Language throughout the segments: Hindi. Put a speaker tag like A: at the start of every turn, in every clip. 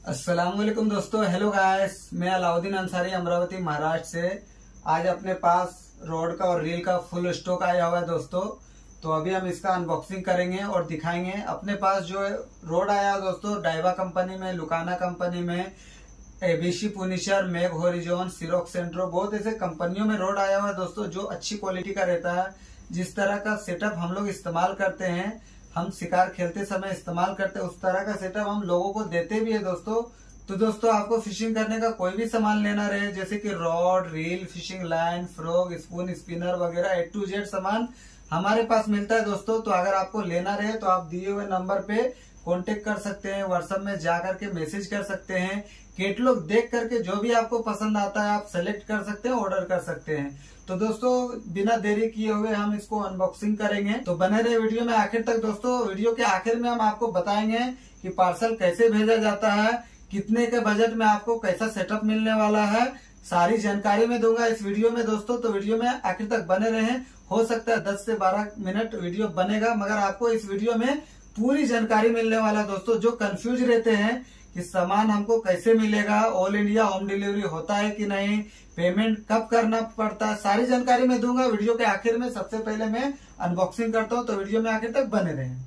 A: अस्सलामुअलैकुम दोस्तों, हेलो गाइस। मैं अलाउद्दीन अंसारी अमरावती महाराष्ट्र से। आज अपने पास रोड का और रील का फुल स्टॉक आया हुआ है दोस्तों। तो अभी हम इसका अनबॉक्सिंग करेंगे और दिखाएंगे। अपने पास जो रोड आया है दोस्तों, डाइवा कंपनी में, लुकाना कंपनी में, एबीसी पुनिशर, मैग होरिजोन, सिरोक्स सेंट्रो, बहुत ऐसे कंपनियों में रोड आया हुआ है दोस्तों, जो अच्छी क्वालिटी का रहता है। जिस तरह का सेटअप हम लोग इस्तेमाल करते हैं, हम शिकार खेलते समय इस्तेमाल करते हैं, उस तरह का सेटअप हम लोगों को देते भी है दोस्तों। तो दोस्तों, आपको फिशिंग करने का कोई भी सामान लेना रहे, जैसे कि rod, reel, fishing line, frog, spoon, spinner वगैरह A to Z सामान हमारे पास मिलता है दोस्तों। तो अगर आपको लेना रहे तो आप दिए हुए नंबर पे कांटेक्ट कर सकते हैं, व्हाट्सएप में जा करके मैसेज कर सकते हैं। कैटलॉग देख करके जो भी आपको पसंद आता है आप सेलेक्ट कर सकते हैं, ऑर्डर कर सकते हैं। तो दोस्तों, बिना देरी किए हुए हम इसको अनबॉक्सिंग करेंगे। तो बने रहे वीडियो में आखिर तक दोस्तों। वीडियो के आखिर में हम आपको बताएंगे कि पार्सल कैसे भेजा जाता है, कितने के बजट में आपको कैसा सेटअप मिलने वाला है, सारी जानकारी मैं दूंगा इस वीडियो में दोस्तों। तो वीडियो में आखिर तक बने रहें। हो सकता है 10 से 12 मिनट वीडियो बनेगा, मगर आपको इस वीडियो में पूरी जानकारी मिलने वाला है दोस्तों। जो कंफ्यूज रहते हैं कि सामान हमको कैसे मिलेगा, ऑल इंडिया होम डिलीवरी होता है कि नहीं, पेमेंट कब करना पड़ता है, सारी जानकारी मैं दूंगा वीडियो के आखिर में। सबसे पहले मैं अनबॉक्सिंग करता हूं, तो वीडियो में आखिर तक बने रहें।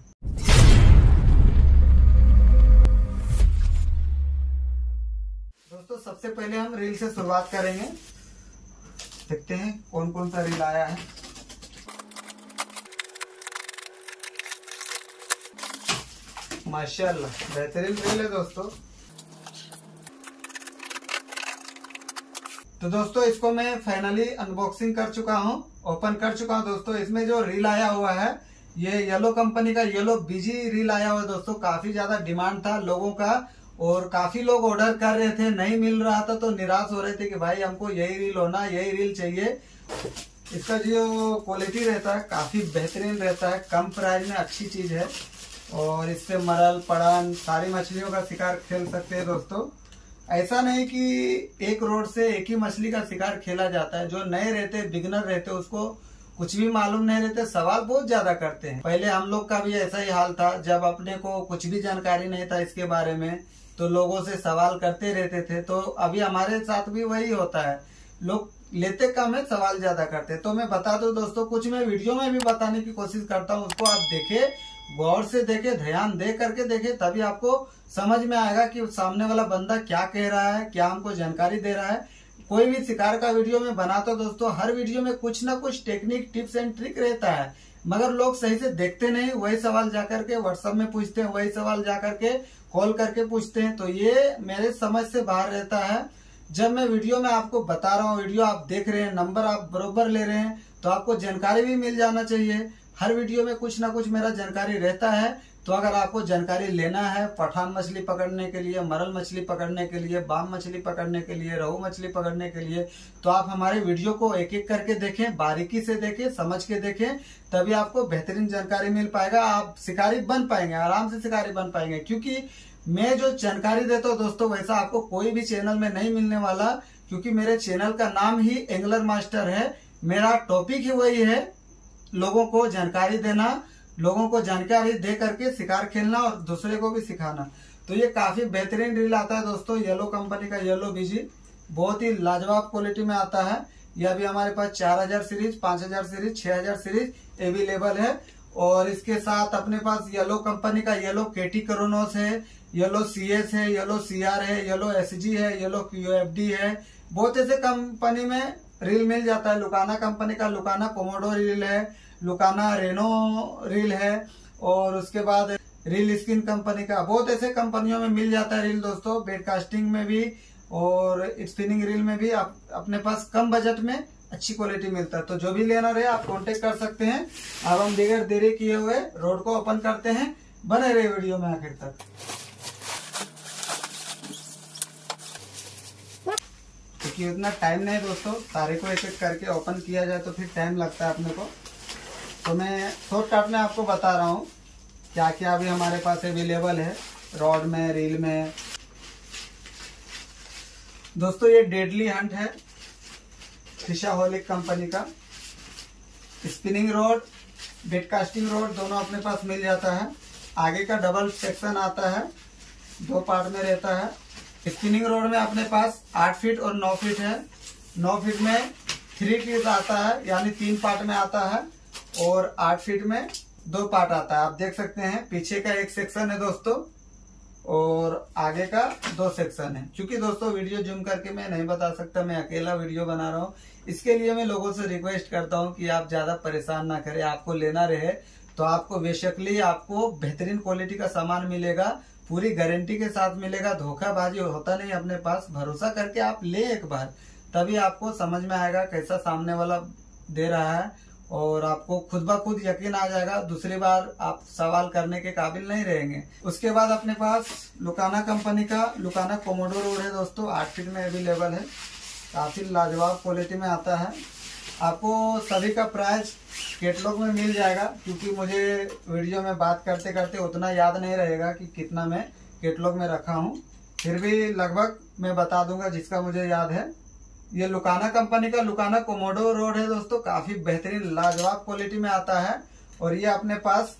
A: दोस्तों, सबसे पहले हम रील से शुरुआत करेंगे। देखते हैं कौन कौन सा रील आया है। माशाल्लाह, बेहतरीन रील है दोस्तों। तो दोस्तों, इसको मैं फाइनली अनबॉक्सिंग कर चुका हूँ, ओपन कर चुका हूँ दोस्तों। इसमें जो रील आया हुआ है, ये येलो कंपनी का येलो बीजी रील आया हुआ है दोस्तों। काफी ज्यादा डिमांड था लोगों का और काफी लोग ऑर्डर कर रहे थे, नहीं मिल रहा था तो निराश हो रहे थे कि भाई हमको यही रील होना, यही रील चाहिए। इसका जो क्वालिटी रहता है काफी बेहतरीन रहता है, कम प्राइस में अच्छी चीज है। और इससे मरल, पड़ान, सारी मछलियों का शिकार खेल सकते हैं दोस्तों। ऐसा नहीं कि एक रोड से एक ही मछली का शिकार खेला जाता है। जो नए रहते, बिगनर रहते, उसको कुछ भी मालूम नहीं रहते, सवाल बहुत ज्यादा करते हैं। पहले हम लोग का भी ऐसा ही हाल था, जब अपने को कुछ भी जानकारी नहीं था इसके बारे में, तो लोगों से सवाल करते रहते थे। तो अभी हमारे साथ भी वही होता है, लोग लेते कम है, सवाल ज्यादा करते। तो मैं बता दूं दोस्तों, कुछ मैं वीडियो में भी बताने की कोशिश करता हूँ, उसको आप देखें, गौर से देखे, ध्यान दे करके देखे, तभी आपको समझ में आएगा कि सामने वाला बंदा क्या कह रहा है, क्या हमको जानकारी दे रहा है। कोई भी शिकार का वीडियो में बनाता दोस्तों, हर वीडियो में कुछ ना कुछ टेक्निक, टिप्स एंड ट्रिक रहता है, मगर लोग सही से देखते नहीं। वही सवाल जाकर के व्हाट्सएप में पूछते हैं, वही सवाल जाकर के कॉल करके पूछते हैं। तो ये मेरे समझ से बाहर रहता है। जब मैं वीडियो में आपको बता रहा हूँ, वीडियो आप देख रहे हैं, नंबर आप बरोबर ले रहे हैं, तो आपको जानकारी भी मिल जाना चाहिए। हर वीडियो में कुछ ना कुछ मेरा जानकारी रहता है। तो अगर आपको जानकारी लेना है पठान मछली पकड़ने के लिए, मरल मछली पकड़ने के लिए, बाम मछली पकड़ने के लिए, रहू मछली पकड़ने के लिए, तो आप हमारे वीडियो को एक एक करके देखें, बारीकी से देखें, समझ के देखें, तभी आपको बेहतरीन जानकारी मिल पाएगा। आप शिकारी बन पाएंगे, आराम से शिकारी बन पाएंगे। क्योंकि मैं जो जानकारी देता हूँ दोस्तों, वैसा आपको कोई भी चैनल में नहीं मिलने वाला, क्योंकि मेरे चैनल का नाम ही एंगलर मास्टर है। मेरा टॉपिक ही वही है, लोगों को जानकारी देना, लोगों को जानकारी दे करके शिकार खेलना और दूसरे को भी सिखाना। तो ये काफी बेहतरीन रील आता है दोस्तों, येलो कंपनी का येलो बीजी, बहुत ही लाजवाब क्वालिटी में आता है। यह भी हमारे पास 4000 सीरीज, 5000 सीरीज, 6000 सीरीज अवेलेबल है। और इसके साथ अपने पास येलो कंपनी का येलो केटी क्रोनोस है, येलो CS है, येलो CR है, येलो SG है, येलो QFD है। बहुत ऐसे कंपनी में रील मिल जाता है। लुकाना कंपनी का लुकाना कोमोडो रील है, लुकाना रेनो रील है, और उसके बाद रील स्किन कंपनी का, बहुत ऐसे कंपनियों में मिल जाता है रील दोस्तों। बेडकास्टिंग में भी और स्पिनिंग रील में भी आप अपने पास कम बजट में अच्छी क्वालिटी मिलता है। तो जो भी लेना रहे आप कांटेक्ट कर सकते हैं। अब हम बगैर देरी किए हुए रोड को ओपन करते हैं, बने रहे वीडियो में आखिर तक। क्योंकि उतना टाइम नहीं दोस्तों, सारे को एक एक करके ओपन किया जाए तो फिर टाइम लगता है अपने को। तो मैं शॉर्टकट में आपको बता रहा हूँ क्या क्या अभी हमारे पास अवेलेबल है रॉड में, रील में। दोस्तों, ये डेडली हंट है, फिशाहोलिक कंपनी का। स्पिनिंग रॉड, बेडकास्टिंग रॉड दोनों अपने पास मिल जाता है। आगे का डबल सेक्शन आता है, 2 पार्ट में रहता है। स्पिनिंग रोड में अपने पास 8 फीट और 9 फीट है। 9 फीट में 3 टीथ आता है, यानी 3 पार्ट में आता है, और 8 फीट में 2 पार्ट आता है। आप देख सकते हैं पीछे का एक सेक्शन है दोस्तों, और आगे का 2 सेक्शन है। क्योंकि दोस्तों वीडियो जूम करके मैं नहीं बता सकता, मैं अकेला वीडियो बना रहा हूँ, इसके लिए मैं लोगों से रिक्वेस्ट करता हूँ कि आप ज्यादा परेशान ना करें। आपको लेना रहे तो आपको बेशकली आपको बेहतरीन क्वालिटी का सामान मिलेगा, पूरी गारंटी के साथ मिलेगा। धोखाबाजी होता नहीं अपने पास। भरोसा करके आप ले एक बार, तभी आपको समझ में आएगा कैसा सामने वाला दे रहा है, और आपको खुद ब खुद यकीन आ जाएगा। दूसरी बार आप सवाल करने के काबिल नहीं रहेंगे। उसके बाद अपने पास लुकाना कंपनी का लुकाना कोमोडो रोड है दोस्तों, 8 फीट में अवेलेबल है। काफी लाजवाब क्वालिटी में आता है। आपको सभी का प्राइस कैटलॉग में मिल जाएगा, क्योंकि मुझे वीडियो में बात करते करते उतना याद नहीं रहेगा कि कितना मैं कैटलॉग में रखा हूँ। फिर भी लगभग मैं बता दूंगा जिसका मुझे याद है। ये लुकाना कंपनी का लुकाना कोमोडो रोड है दोस्तों, काफी बेहतरीन लाजवाब क्वालिटी में आता है, और ये अपने पास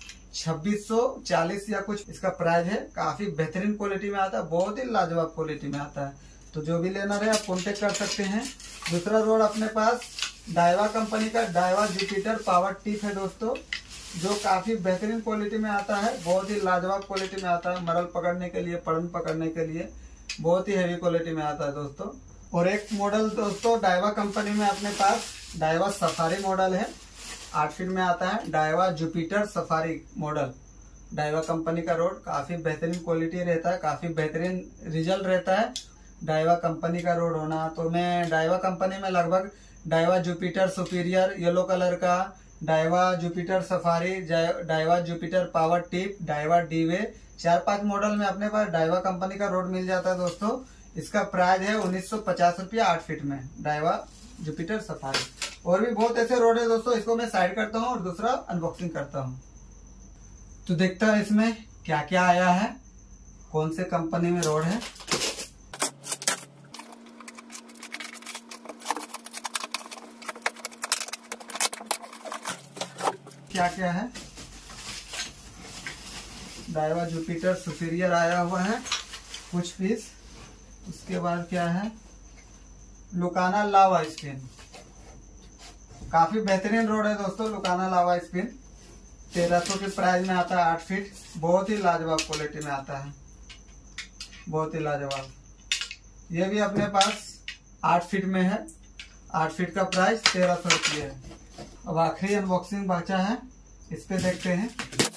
A: 2640 या कुछ इसका प्राइस है। काफी बेहतरीन क्वालिटी में आता है, बहुत ही लाजवाब क्वालिटी में आता है। तो जो भी लेना रहे आप कॉन्टेक्ट कर सकते हैं। दूसरा रोड अपने पास डाइवा कंपनी का डाइवा जुपिटर पावर टिप है दोस्तों, जो काफी बेहतरीन क्वालिटी में आता है, बहुत ही लाजवाब क्वालिटी में आता है। मरल पकड़ने के लिए, पड़न पकड़ने के लिए बहुत ही हैवी क्वालिटी में आता है दोस्तों। और एक मॉडल दोस्तों डाइवा कंपनी में अपने पास डाइवा सफारी मॉडल है, 8 फीट में आता है। Daiwa Jupiter safari model, Daiwa company का रोड, काफी बेहतरीन क्वालिटी रहता है, काफी बेहतरीन रिजल्ट रहता है डाइवा कंपनी का रोड होना। तो मैं डाइवा कंपनी में लगभग Daiwa Jupiter superior yellow colour का, Daiwa Jupiter safari, Daiwa Jupiter power tip, Daiwa डीवे, 4-5 मॉडल में अपने पास डाइवा कंपनी का रोड मिल जाता है दोस्तों। इसका प्राइस है 1950 रुपया 8 फीट में, डाइवा जुपिटर सफारी। और भी बहुत ऐसे रोड है दोस्तों, इसको मैं साइड करता हूँ और दूसरा अनबॉक्सिंग करता हूँ। तो देखता है इसमें क्या क्या आया है, कौन से कंपनी में रोड है। क्या क्या है, डाइवा जुपिटर सुपीरियर आया हुआ है कुछ पीस। उसके बाद क्या है, लुकाना लावा स्पिन, काफी बेहतरीन रोड है दोस्तों। लुकाना लावा स्पिन 1300 के प्राइस में आता है, 8 फीट, बहुत ही लाजवाब क्वालिटी में आता है, बहुत ही लाजवाब। ये भी अपने पास 8 फीट में है, 8 फीट का प्राइस 1300 रुपये है। अब आखिरी अनबॉक्सिंग बचा है, इस पे देखते हैं।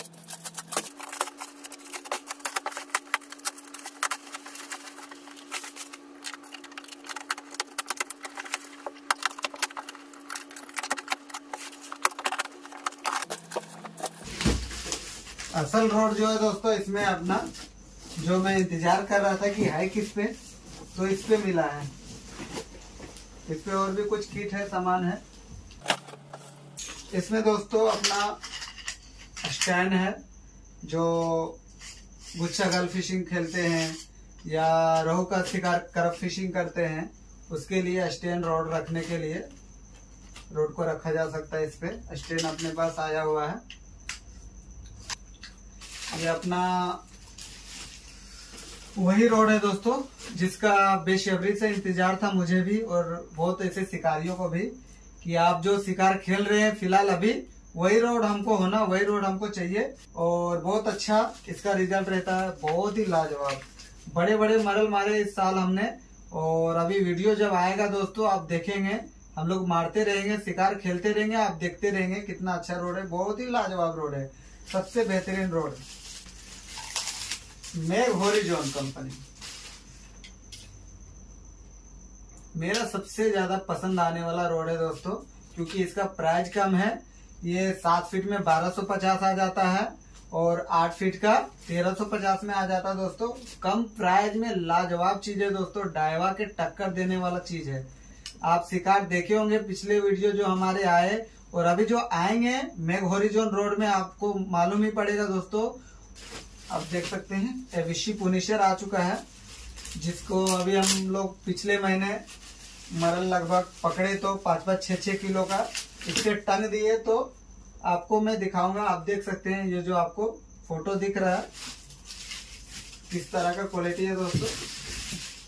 A: असल रोड जो है दोस्तों, इसमें अपना जो मैं इंतजार कर रहा था कि है किस पे, तो इस पे मिला है। इस पे और भी कुछ किट है, सामान है। इसमें दोस्तों अपना स्टैंड है, जो गुच्छा गल फिशिंग खेलते हैं या रोहू का शिकार करप फिशिंग करते हैं, उसके लिए स्टैंड रॉड रखने के लिए रोड को रखा जा सकता है। इस पे स्टैंड अपने पास आया हुआ है। ये अपना वही रोड है दोस्तों, जिसका बेसब्री से इंतजार था मुझे भी और बहुत ऐसे शिकारियों को भी, कि आप जो शिकार खेल रहे हैं फिलहाल अभी वही रोड हमको होना, वही रोड हमको चाहिए। और बहुत अच्छा इसका रिजल्ट रहता है, बहुत ही लाजवाब। बड़े बड़े मरल मारे इस साल हमने, और अभी वीडियो जब आएगा दोस्तों आप देखेंगे, हम लोग मारते रहेंगे, शिकार खेलते रहेंगे, आप देखते रहेंगे कितना अच्छा रोड है। बहुत ही लाजवाब रोड है, सबसे बेहतरीन रोड, मैग हॉरिजॉन कंपनी। मेरा सबसे ज्यादा पसंद आने वाला रोड है दोस्तों, क्योंकि इसका प्राइस कम है। ये 7 फीट में 1250 आ जाता है, और 8 फीट का 1350 में आ जाता है दोस्तों। कम प्राइस में लाजवाब चीज है दोस्तों, डाइवा के टक्कर देने वाला चीज है। आप शिकार देखे होंगे पिछले वीडियो जो हमारे आए, और अभी जो आएंगे मैग हॉरिजॉन रोड में, आपको मालूम ही पड़ेगा दोस्तों। आप देख सकते हैं एविशी पुनिशर आ चुका है, जिसको अभी हम लोग पिछले महीने मरल लगभग पकड़े तो 5-6 किलो का इसके टंग दिए। तो आपको मैं दिखाऊंगा, आप देख सकते हैं ये जो आपको फोटो दिख रहा है किस तरह का क्वालिटी है दोस्तों।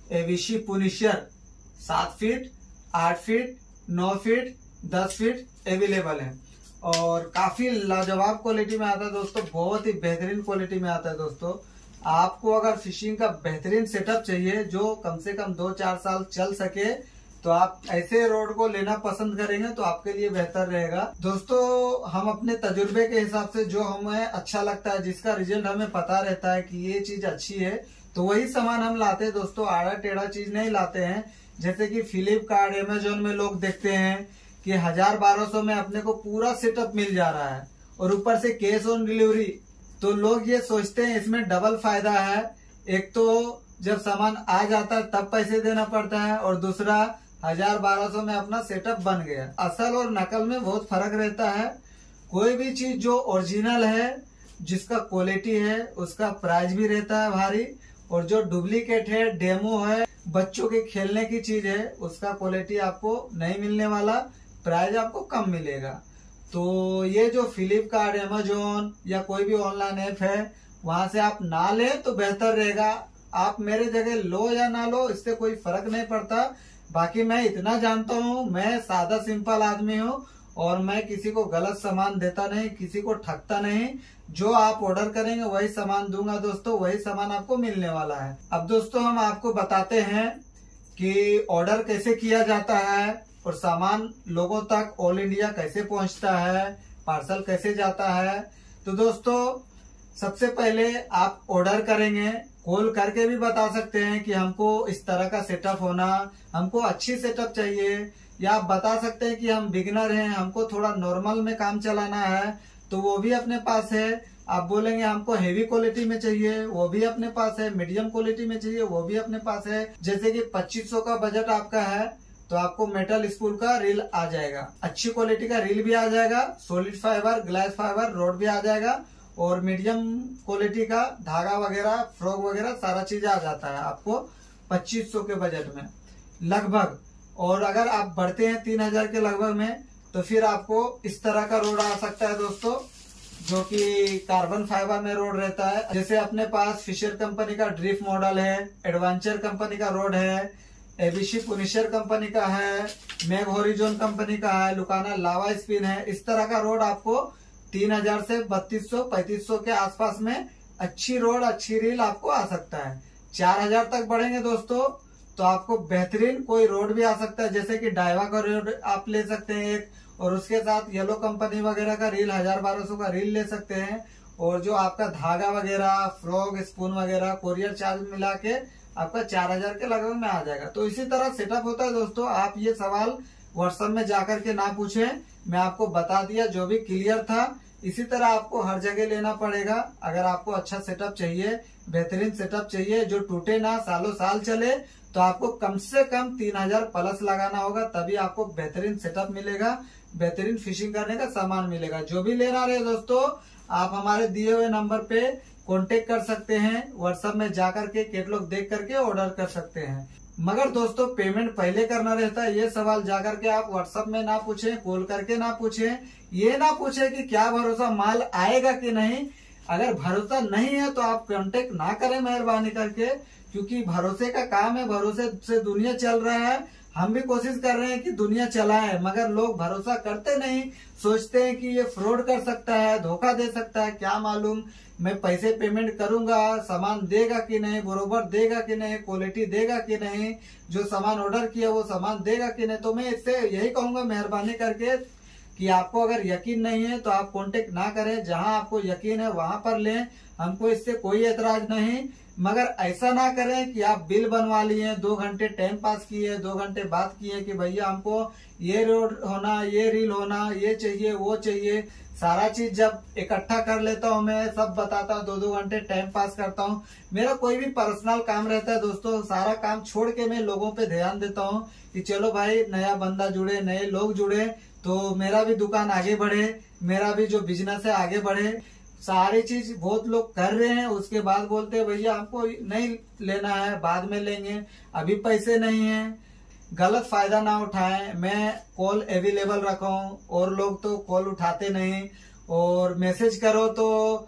A: ABC punisher 7 feet, 8 feet, 9 feet, 10 feet available है और काफी लाजवाब क्वालिटी में आता है दोस्तों, बहुत ही बेहतरीन क्वालिटी में आता है दोस्तों। आपको अगर फिशिंग का बेहतरीन सेटअप चाहिए जो कम से कम 2-4 साल चल सके तो आप ऐसे रोड को लेना पसंद करेंगे तो आपके लिए बेहतर रहेगा। दोस्तों हम अपने तजुर्बे के हिसाब से जो हमें अच्छा लगता है, जिसका रिजल्ट हमें पता रहता है कि ये चीज अच्छी है, तो वही सामान हम लाते हैं दोस्तों। आड़ा टेढ़ा चीज नहीं लाते हैं। जैसे कि फ्लिपकार्ट, अमेजोन में लोग देखते हैं कि 1000-1200 में अपने को पूरा सेटअप मिल जा रहा है और ऊपर से कैश ऑन डिलीवरी। तो लोग ये सोचते हैं इसमें डबल फायदा है। एक तो जब सामान आ जाता है तब पैसे देना पड़ता है और दूसरा 1000-1200 में अपना सेटअप बन गया। असल और नकल में बहुत फर्क रहता है। कोई भी चीज जो ओरिजिनल है, जिसका क्वालिटी है, उसका प्राइस भी रहता है भारी, और जो डुप्लीकेट है, डेमो है, बच्चों के खेलने की चीज है, उसका क्वालिटी आपको नहीं मिलने वाला, प्राइस आपको कम मिलेगा। तो ये जो फ्लिपकार्ट, अमेजोन या कोई भी ऑनलाइन ऐप है, वहां से आप ना लें तो बेहतर रहेगा। आप मेरे जगह लो या ना लो, इससे कोई फर्क नहीं पड़ता। बाकी मैं इतना जानता हूँ, मैं सादा सिंपल आदमी हूँ और मैं किसी को गलत सामान देता नहीं, किसी को ठगता नहीं। जो आप ऑर्डर करेंगे वही सामान दूंगा दोस्तों, वही सामान आपको मिलने वाला है। अब दोस्तों हम आपको बताते हैं कि ऑर्डर कैसे किया जाता है और सामान लोगों तक ऑल इंडिया कैसे पहुंचता है, पार्सल कैसे जाता है। तो दोस्तों सबसे पहले आप ऑर्डर करेंगे, कॉल करके भी बता सकते हैं कि हमको इस तरह का सेटअप होना, हमको अच्छी सेटअप चाहिए, या आप बता सकते हैं कि हम बिगिनर हैं, हमको थोड़ा नॉर्मल में काम चलाना है, तो वो भी अपने पास है। आप बोलेंगे हमको हेवी क्वालिटी में चाहिए, वो भी अपने पास है। मीडियम क्वालिटी में चाहिए, वो भी अपने पास है। जैसे कि 2500 का बजट आपका है तो आपको मेटल स्पूल का रील आ जाएगा, अच्छी क्वालिटी का रील भी आ जाएगा, solid fibre, glass fibre, rod भी आ जाएगा और मीडियम क्वालिटी का धागा वगैरह, फ्रॉक वगैरह सारा चीज आ जाता है आपको 2500 के बजट में लगभग। और अगर आप बढ़ते हैं 3000 के लगभग में तो फिर आपको इस तरह का रोड आ सकता है दोस्तों, जो कि कार्बन फाइबर में रोड रहता है। जैसे अपने पास फिशर कंपनी का ड्रिफ्ट मॉडल है, एडवेंचर कंपनी का रोड है, एबीसी पुनिशर कंपनी का है, मैग होरिजोन कंपनी का है, लुकाना लावा स्पिन है। इस तरह का रोड आपको 3000 से 3200-3500 के आसपास में अच्छी रोड, अच्छी रील आपको आ सकता है। 4000 तक बढ़ेंगे दोस्तों तो आपको बेहतरीन कोई रोड भी आ सकता है। जैसे कि डाइवा का रोड आप ले सकते हैं एक, और उसके साथ येलो कंपनी वगैरह का रील 1000-1200 का रील ले सकते हैं। और जो आपका धागा वगैरह, फ्रॉग, स्पून वगैरह, कोरियर चार्ज मिला के आपका 4000 के लगभग में आ जाएगा। तो इसी तरह सेटअप होता है दोस्तों। आप ये सवाल व्हाट्सएप में जाकर के ना पूछें, मैं आपको बता दिया, जो भी क्लियर था। इसी तरह आपको हर जगह लेना पड़ेगा। अगर आपको अच्छा सेटअप चाहिए, बेहतरीन सेटअप चाहिए जो टूटे ना, सालों साल चले, तो आपको कम से कम 3000 प्लस लगाना होगा, तभी आपको बेहतरीन सेटअप मिलेगा, बेहतरीन फिशिंग करने का सामान मिलेगा। जो भी लेना रहे दोस्तों, आप हमारे दिए हुए नंबर पे कांटेक्ट कर सकते हैं, व्हाट्सएप में जाकर के कैटलॉग देख करके ऑर्डर कर सकते हैं। मगर दोस्तों पेमेंट पहले करना रहता है। ये सवाल जाकर के आप व्हाट्सएप में ना पूछें, कॉल करके ना पूछें, ये ना पूछें कि क्या भरोसा माल आएगा कि नहीं। अगर भरोसा नहीं है तो आप कांटेक्ट ना करें मेहरबानी करके, क्योंकि भरोसे का काम है, भरोसे से दुनिया चल रहा है। हम भी कोशिश कर रहे हैं कि दुनिया चलाए, मगर लोग भरोसा करते नहीं, सोचते हैं कि ये फ्रॉड कर सकता है, धोखा दे सकता है। क्या मालूम, मैं पैसे पेमेंट करूंगा, सामान देगा कि नहीं, बरोबर देगा कि नहीं, क्वालिटी देगा कि नहीं, जो सामान ऑर्डर किया वो सामान देगा कि नहीं। तो मैं इससे यही कहूंगा मेहरबानी करके कि आपको अगर यकीन नहीं है तो आप कांटेक्ट ना करें। जहां आपको यकीन है वहां पर लें, हमको इससे कोई एतराज नहीं। मगर ऐसा ना करें कि आप बिल बनवा लिए, 2 घंटे टाइम पास किए, 2 घंटे बात किए कि भैया हमको ये रोड होना, ये रील होना, ये चाहिए, वो चाहिए। सारा चीज जब इकट्ठा कर लेता हूँ, मैं सब बताता हूँ, 2-2 घंटे टाइम पास करता हूँ। मेरा कोई भी पर्सनल काम रहता है दोस्तों, सारा काम छोड़ के मैं लोगों पे ध्यान देता हूँ कि चलो भाई नया बंदा जुड़े, नए लोग जुड़े, तो मेरा भी दुकान आगे बढ़े, मेरा भी जो बिजनेस है आगे बढ़े। सारी चीज बहुत लोग कर रहे हैं, उसके बाद बोलते हैं भैया हमको नहीं लेना है, बाद में लेंगे, अभी पैसे नहीं है। गलत फायदा ना उठाएं। मैं कॉल अवेलेबल रखा हूं, और लोग तो कॉल उठाते नहीं, और मैसेज करो तो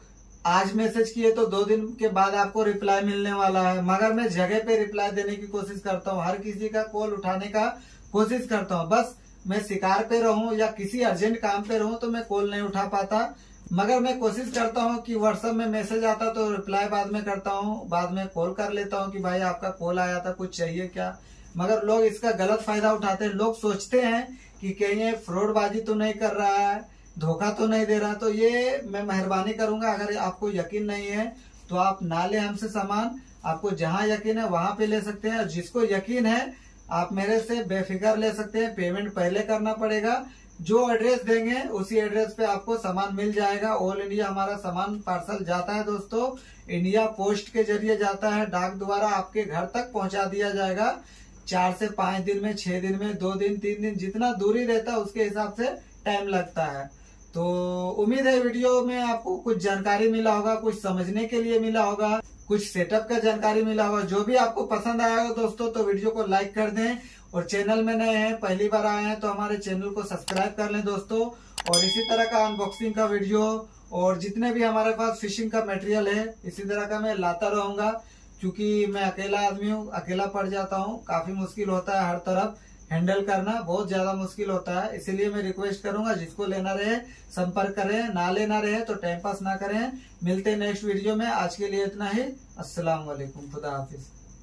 A: आज मैसेज किए तो 2 दिन के बाद आपको रिप्लाई मिलने वाला है, मगर मैं जगह पे रिप्लाई देने की कोशिश करता हूँ, हर किसी का कॉल उठाने का कोशिश करता हूँ। बस मैं शिकार पे रहूं या किसी अर्जेंट काम पे रहूं तो मैं कॉल नहीं उठा पाता, मगर मैं कोशिश करता हूं कि व्हाट्सएप में मैसेज आता तो रिप्लाई बाद में करता हूं, बाद में कॉल कर लेता हूं कि भाई आपका कॉल आया था, कुछ चाहिए क्या। मगर लोग इसका गलत फायदा उठाते हैं। लोग सोचते हैं कि कहीं ये फ्रॉडबाजी तो नहीं कर रहा है, धोखा तो नहीं दे रहा। तो ये मैं मेहरबानी करूंगा, अगर आपको यकीन नहीं है तो आप ना ले हमसे सामान। आपको जहां यकीन है वहां पे ले सकते हैं, और जिसको यकीन है आप मेरे से बेफिक्र ले सकते हैं। पेमेंट पहले करना पड़ेगा, जो एड्रेस देंगे उसी एड्रेस पे आपको सामान मिल जाएगा। ऑल इंडिया हमारा सामान पार्सल जाता है दोस्तों, इंडिया पोस्ट के जरिए जाता है, डाक द्वारा आपके घर तक पहुंचा दिया जाएगा। 4 से 5 दिन में, 6 दिन में, 2 दिन, 3 दिन, जितना दूरी रहता है उसके हिसाब से टाइम लगता है। तो उम्मीद है वीडियो में आपको कुछ जानकारी मिला होगा, कुछ समझने के लिए मिला होगा, कुछ सेटअप का जानकारी मिला होगा। जो भी आपको पसंद आया हो दोस्तों तो वीडियो को लाइक कर दें, और चैनल में नए हैं, पहली बार आए हैं तो हमारे चैनल को सब्सक्राइब कर लें दोस्तों। और इसी तरह का अनबॉक्सिंग का वीडियो और जितने भी हमारे पास फिशिंग का मटेरियल है इसी तरह का मैं लाता रहूंगा, क्योंकि मैं अकेला आदमी हूँ, अकेला पड़ जाता हूँ, काफी मुश्किल होता है, हर तरफ हैंडल करना बहुत ज्यादा मुश्किल होता है। इसीलिए मैं रिक्वेस्ट करूंगा जिसको लेना रहे संपर्क करें, ना लेना रहे तो टाइम पास ना करें। मिलते हैं नेक्स्ट वीडियो में, आज के लिए इतना ही। अस्सलाम वालेकुम, खुदा हाफिज।